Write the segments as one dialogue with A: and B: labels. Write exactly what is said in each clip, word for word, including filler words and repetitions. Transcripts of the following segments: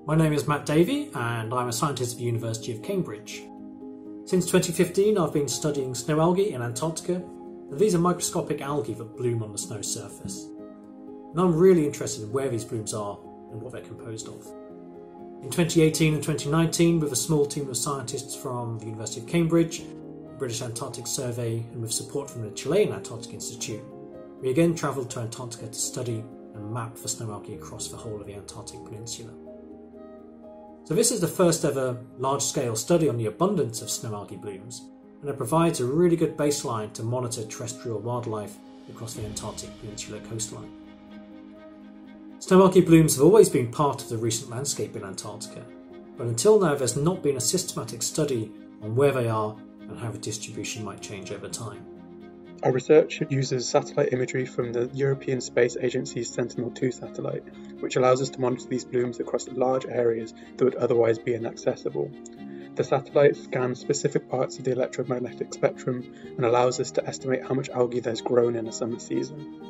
A: My name is Matt Davey and I'm a scientist at the University of Cambridge. Since twenty fifteen I've been studying snow algae in Antarctica, and these are microscopic algae that bloom on the snow surface. And I'm really interested in where these blooms are and what they're composed of. In twenty eighteen and twenty nineteen, with a small team of scientists from the University of Cambridge, the British Antarctic Survey, and with support from the Chilean Antarctic Institute, we again travelled to Antarctica to study and map the snow algae across the whole of the Antarctic Peninsula. So this is the first ever large-scale study on the abundance of snow algae blooms, and it provides a really good baseline to monitor terrestrial wildlife across the Antarctic Peninsula coastline. Snow algae blooms have always been part of the recent landscape in Antarctica, but until now there's not been a systematic study on where they are and how the distribution might change over time.
B: Our research uses satellite imagery from the European Space Agency's Sentinel two satellite, which allows us to monitor these blooms across large areas that would otherwise be inaccessible. The satellite scans specific parts of the electromagnetic spectrum and allows us to estimate how much algae there's grown in a summer season.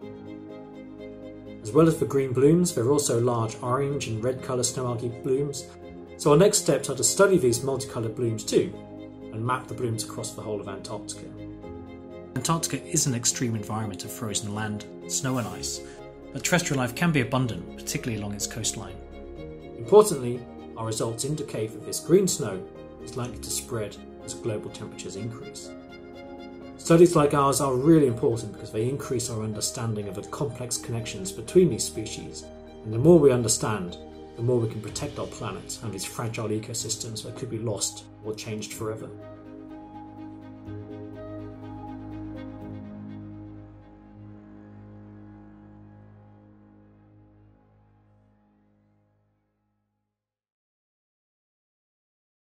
A: As well as the green blooms, there are also large orange and red colour snow algae blooms, so our next steps are to study these multicoloured blooms too, and map the blooms across the whole of Antarctica. Antarctica is an extreme environment of frozen land, snow and ice, but terrestrial life can be abundant, particularly along its coastline. Importantly, our results indicate that this green snow is likely to spread as global temperatures increase. Studies like ours are really important because they increase our understanding of the complex connections between these species, and the more we understand, the more we can protect our planet and these fragile ecosystems that could be lost or changed forever.